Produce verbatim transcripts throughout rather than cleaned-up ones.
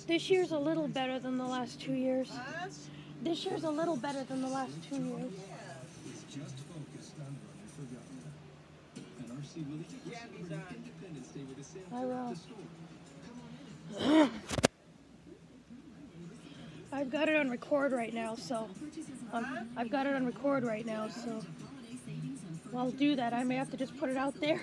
This year's a little better than the last two years. This year's a little better than the last two years. Just focused on running for governor. And R C will celebrate Independence Day with a sample I will. at the store. Come on in. I've got it on record right now, so um, I've got it on record right now, so while I'll do that, I may have to just put it out there.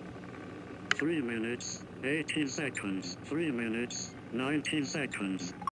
Three minutes, eighteen seconds. Three minutes, nineteen seconds.